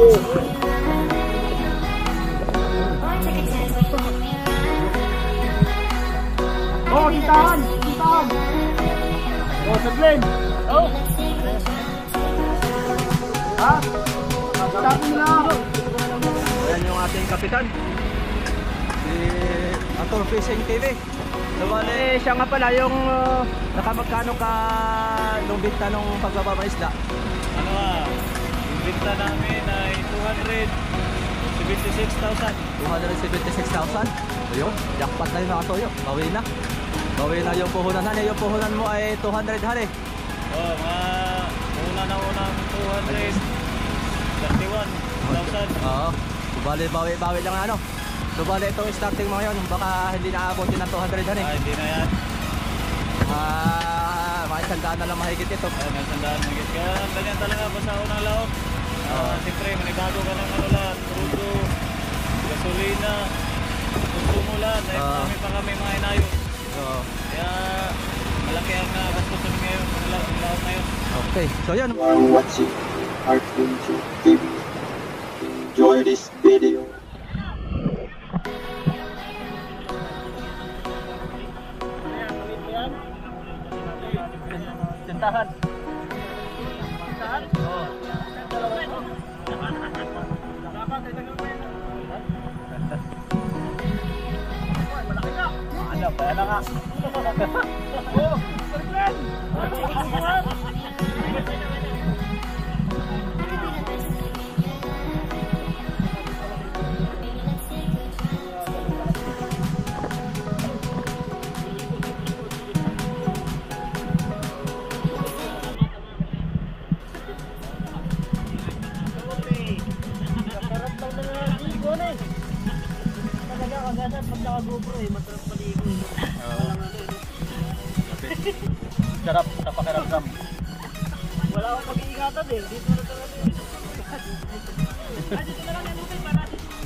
Oh, tintahan! Tintahan! Oh, saglin! Oh! Ha? Tapin na! Ayan yung ating kapitan, si Ator Fishing TV. So bali, siya nga pala yung nakamagkano ka nung binta nung pagbaba ng isda? Ano yung binta namin ay 276,000. 276,000. Ayun, jackpot na yun mga katoyo. Bawi na. Bawi na yung puhunan. Hani, yung puhunan mo ay 200 hani. Oo, unang 231,000. Oo. So bali, bawi lang ano. So bali, itong starting mo ngayon, baka hindi naabotin ng 200 hani. Hindi na yan. Mga isandaan na lang mahigit ito. May sandaan mahigit. Kaya ganyan talaga pa sa unang laot. Siyempre, manibago ka ng ano lang, crudo, gasolina, konsumulan, dahil pa kami mga inayo. Kaya malaki ang gastusin ngayon, ang laot ngayon. Okay, so yan. You are watching Artvinture TV. Enjoy this video. Tintahan. Oo. Ano ba yan nga? Oh, Glenn! Sarap sa pakiramdam. Wala akong pag-iingatan eh. Dito na talaga eh. Dito na lang yan, Lupin, para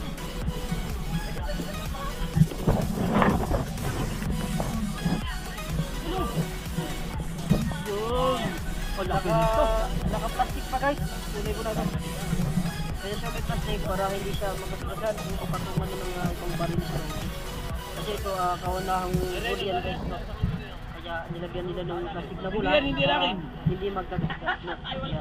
yun. Naka-plastic pa guys. Tunay ko na ito. Kaya siya may plastic para hindi siya makasigasan kung papatungan ng mga ibang baril siya. Kasi ito kawanahang body yan guys. No? Kaya nilagyan nila ng plastic na bula. Hindi lang. Hindi magkasigas. No?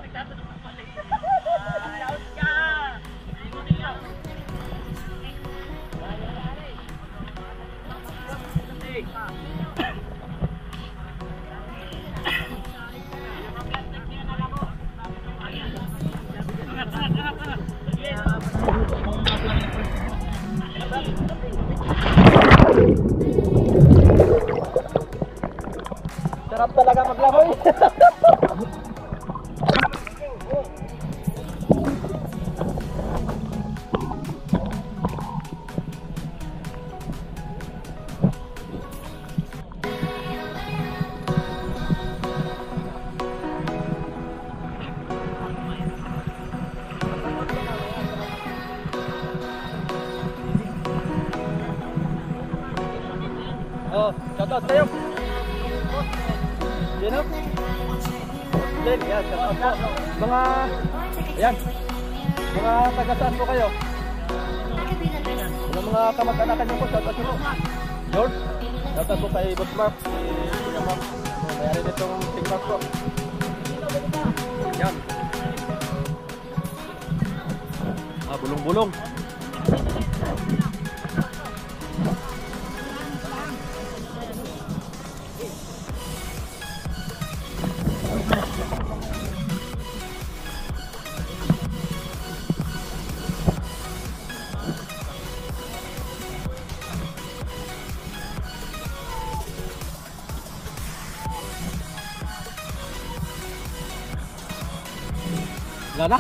Sarap talaga maglamoy. Oh, shoutout sa'yo. Yan o. Yan, shoutout po. Mga, ayan. Mga taga-saan po kayo? Yung mga kamag-anakan nyo po, shoutout nyo po. George, shoutout po kay Boss Mark. Kuya Mark. Mayari nitong Sing Mark po. Yan. Bulong-bulong. Wala na?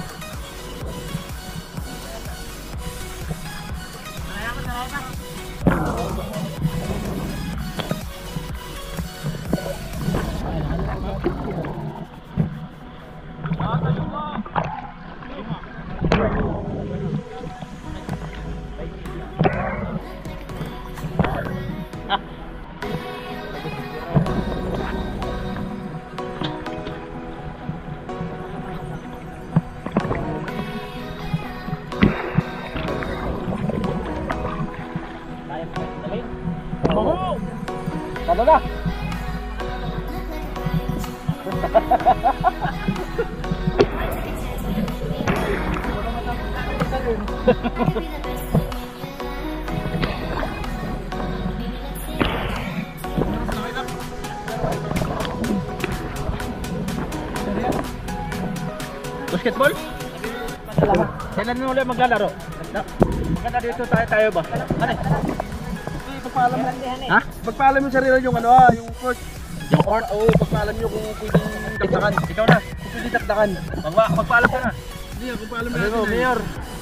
Basketball? Kailan mo ulit maglalaro? Maganda dito tayo ba? Ano? Pagpaalam lang yan eh. Ha? Pagpaalam mo sarili yung ano yung court. Yung court? Oo, pagpaalam nyo kung pwedeng dakdakan. Ikaw na. Kung pwedeng dakdakan. Magpaalam ka na. Hindi, pagpaalam Ano natin. mo, Mayor?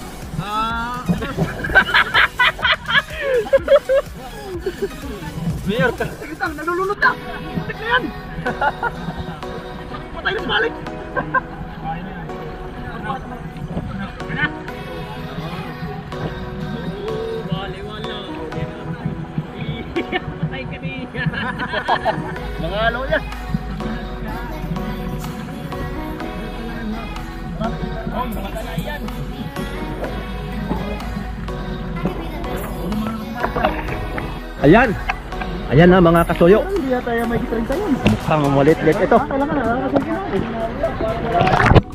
Mayor ka. Tang, nalulunod na. Tek na yan. Patay na sa balik. Mga ano yan? Ayan. Ayan na mga kasuyo. Hindi na tayo may 30 yan. Mukhang malit-lit ito. Kailangan na, nakakasin ko na.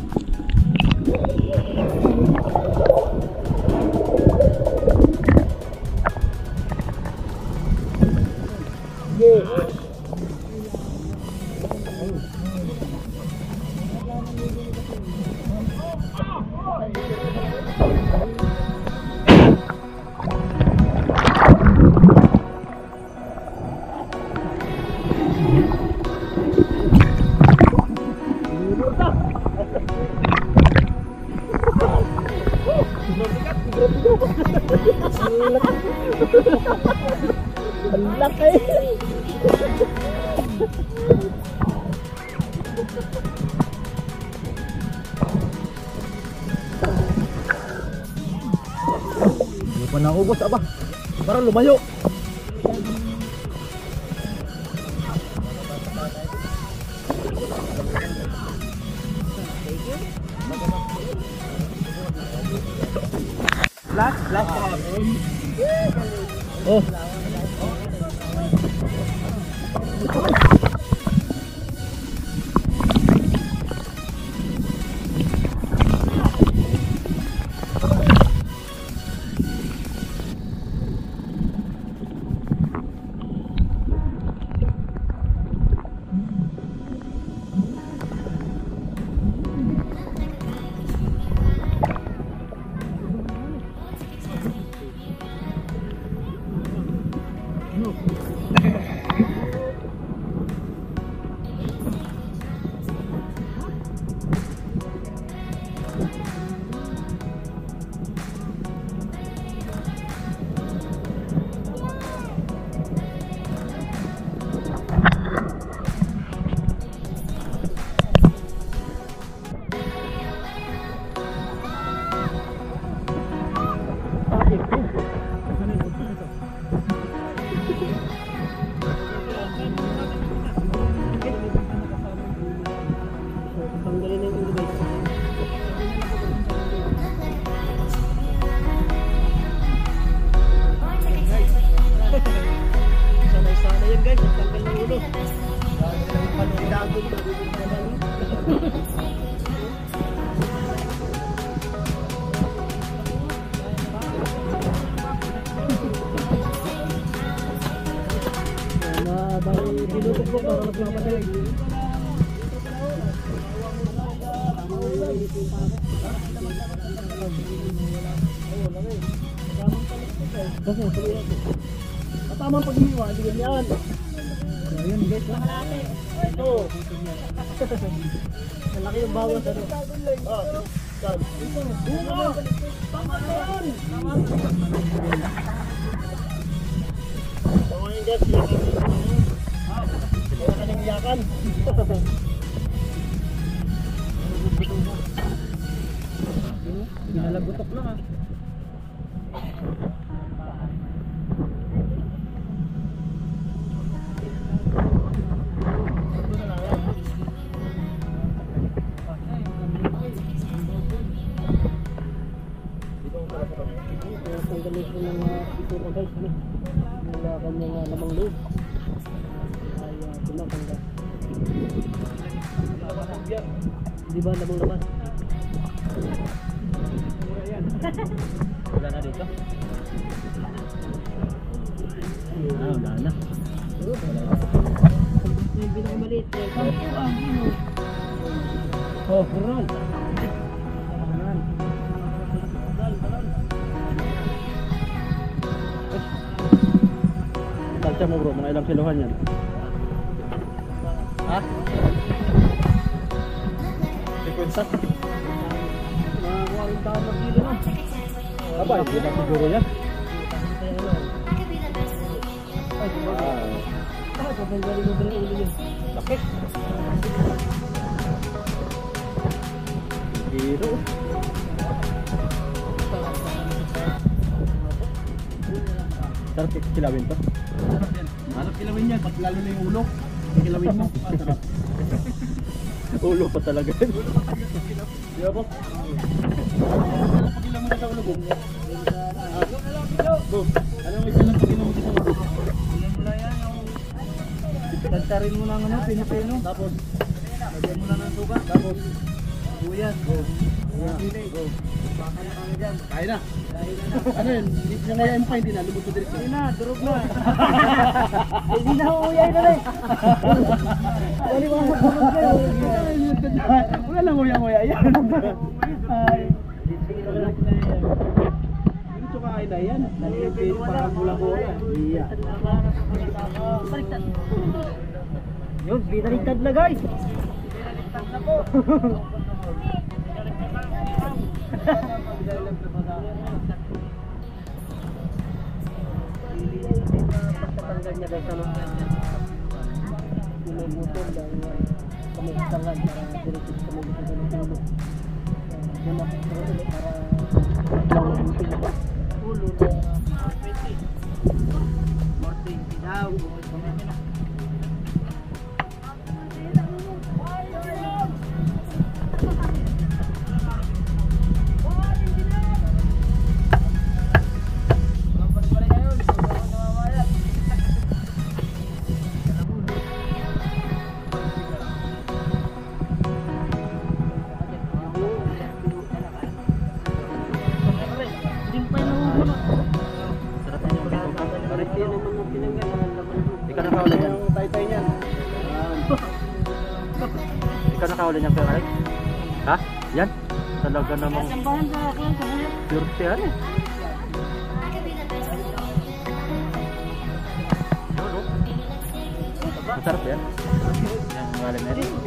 Ang laki. Hindi pa naubos aba. Parang lumayo. Last oh. Tanggalin na yung ulo guys. Sanay-sanay yan guys, tanggal na yung ulo. Panundago na. Bali, binutok ko para magmamadali. Tamang pag-iwa, hindi yan. Ayun guys, ito. Malaki yung bawas ano. Iyakan. Pinalagutok lang ah. Tanggalin ko ng ito ko guys. Wala kanyang lamang loob. Ay tinatanggal. Di ba lamang labas? Wala na dito. Wala na. Yung pinakamaliit. Oh, kurang. Talsya mo bro, mga ilang kilohan yan? Ha? 50? Mga 40 na kilo na. Aba, hindi na siguro yan. Laki. Biro. Sarap kilawin to. Harap kilawin yan, pag lalo na yung ulo. Kilawin mo. Sarap. Ulo pa talaga yun. Di ba po? Pag ilang mo sa ulo, boom. Boom. Ano mo isa lang pag ilang mo sa ulo? Tantarin mo ng ano, pinipino. Tapos, Lagyan mo na ng suka. tapos, Buyas. Baka na kami dyan. kaya na. Ano yun? Hindi niya ngayon pa, hindi na. Lubot ko direct. Hindi na, durog na. Hindi na uyay na rin. Wali mga durog na. Wala lang nguya-nguya yan. Ay. Ito ka ay na yan. Nalipin parang bola-bola. Iya. Baliktad. Yun, binaliktad na guys. Binaliktad na po. Pagtatanggal niya guys, ano? Pinagutol lang pamagtangan para diretso sa pamagtangan ng tulo. Yan ako para ulo na 20 daw. Ikaw nakahuli niyan kaya Alex? Ha? Yan? Talaga namang Sambahan sa ako sa buhay. pure yan eh. Masarap yan. Yan, ngalim na yan.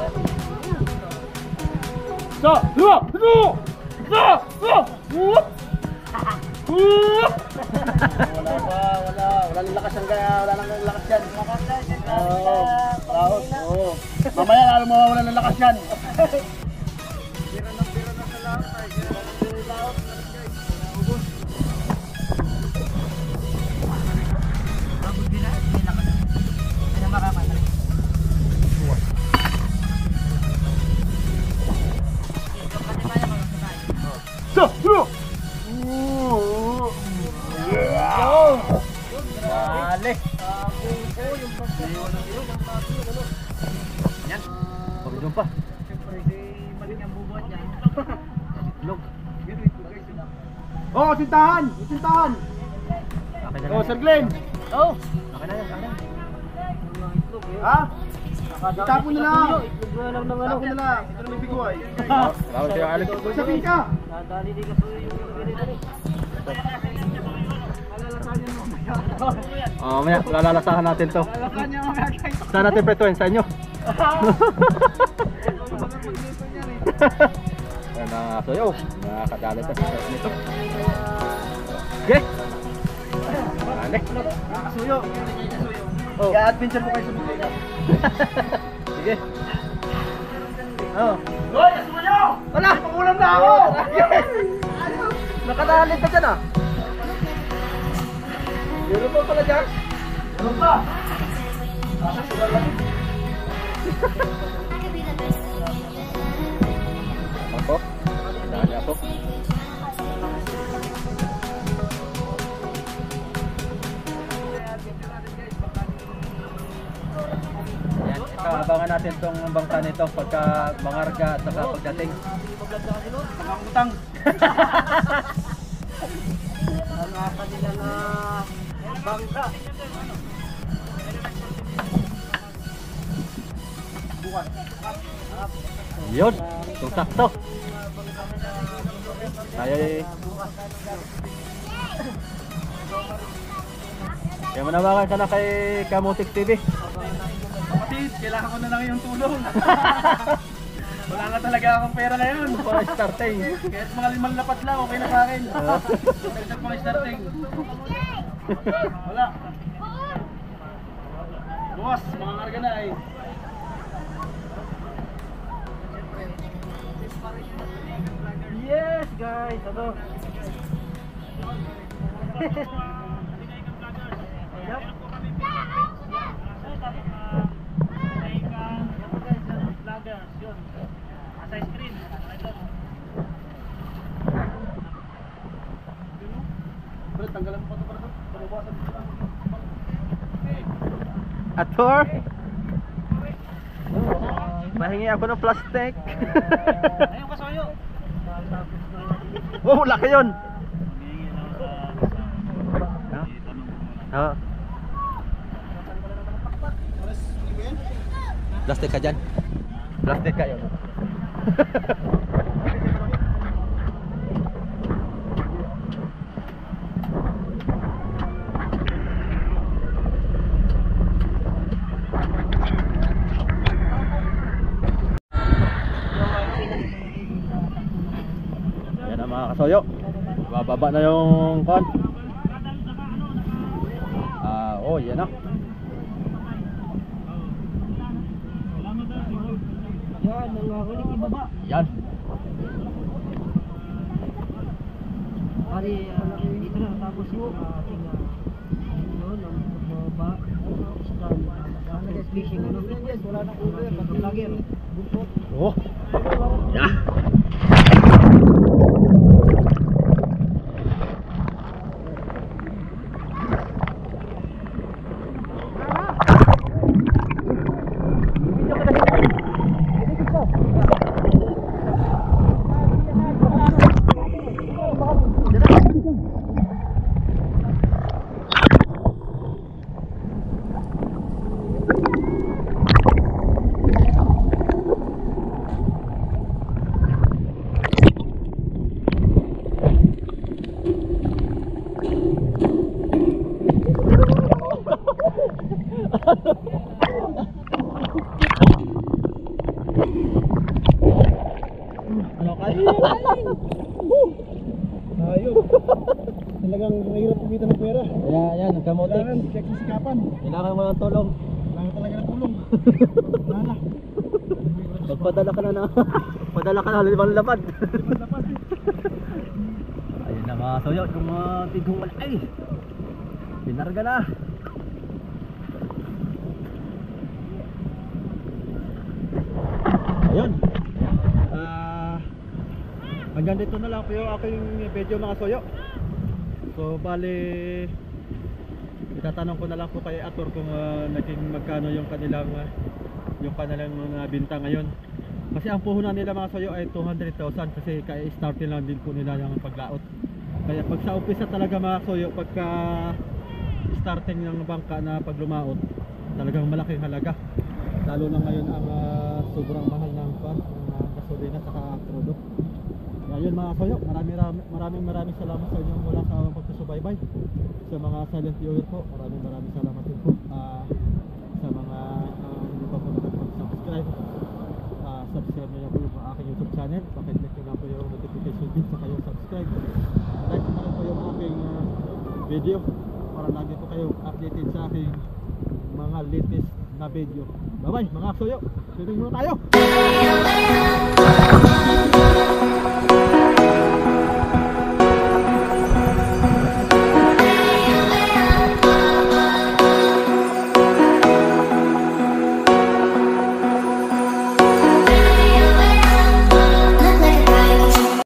Sa! Dua! Dua! Sa! Sa! Wala nang lakas yan kaya, wala nang lakas yan. Oo, laos, oo. Mamaya lalo mawawala ng lakas yan. Sa! Dua! Dali! Yan. Pagdun pa. Itlog. Oh, sintahan! Sintahan! Akin na Oh, yan. Sir Glenn! Oh! Akin na yan. Akin na yan. Ha? Itapon na lang! Itlog na lang ng ano. Itapon na lang! Ito na may biguay. Bawal sa'yo Alex. Sabihin ka! Nadali di ka suyo yung ganito. Oh, maya, lalalasahan natin to. Saan natin pretuin? Sa inyo? Ayan na nga, soyo. Nakakadali pa sa nito. Okay. Dali. Suyo! Oh. I-adventure mo kayo sa mga. Sige. Oh. Hoy! Suyo! Wala! Pangulam na ako! Nakadalit ka dyan ah. Meron pa pala dyan? Ano ba? Ako? Dali ako. Yan, ito abangan natin ayusin tong bangka nito pagka mangarga at saka pagdating. Pagkakutang. Ang kanila na bangka. Bukas. Yun, sakto. Kaya manawagan ka na kay Kamutik TV. Kapatid, kailangan ko na lang yung tulong. Wala nga talaga akong pera ngayon. Para starting. Kahit mga 5 lapat lang, okay na sa akin. Dagdag mga starting. Wala. Bukas, mga karga na eh. Yes guys, ano? Bro, tanggalan mo pa ito para ito. Panubasan mo ito. Ator? Mahingi ako ng plastic. Ayun kasoyo. Oh, laki yun. Oo. Plastic ka dyan. Plastic ka yun. Yan ang mga kasoyo. Bababa na yung kon. Oh, yan na. Yan, nanghahuli ibaba. Yan. Pari, dito na tapos yung ating yun, ang baba. Fishing, ano? Wala na cover, lager. Bukot. Oh. Ya. Ano kayo? Ayun. Talagang mahirap kumita ng pera. Yan, kamotik. Kailangan, check sa sikapan. Kailangan mo ng tulong. Kailangan talaga ng tulong. Wala na. Magpadala ka na. Padala ka na 5 lapad. 5 lapat. Ayun na mga soyo, kung tigong malay. Pinarga na. Ayun. Hanggang dito na lang po yung aking video mga soyo. So bali itatanong ko na lang po kay Ator kung naging magkano yung kanilang mga binta ngayon. Kasi ang puhunan nila mga soyo ay 200,000 kasi kaya-startin lang din po nila yung paglaot. Kaya pag sa umpisa talaga mga soyo, pagka starting ng bangka na paglumaot, talagang malaking halaga. Lalo na ngayon ang sobrang mahal ng gasolina saka crudo. Ayun mga soyo, maraming salamat sa inyong walang sawang pagsusubaybay. Sa mga silent viewer po, maraming salamat din po. Sa mga hindi pa po nakapag-subscribe, subscribe nyo po yung aking YouTube channel. Pakiclick nyo na po yung notification bell sa kayong subscribe. Like na rin po yung aking video para lagi po kayo updated sa aking mga latest na video. Bye bye mga soyo, swimming muna tayo!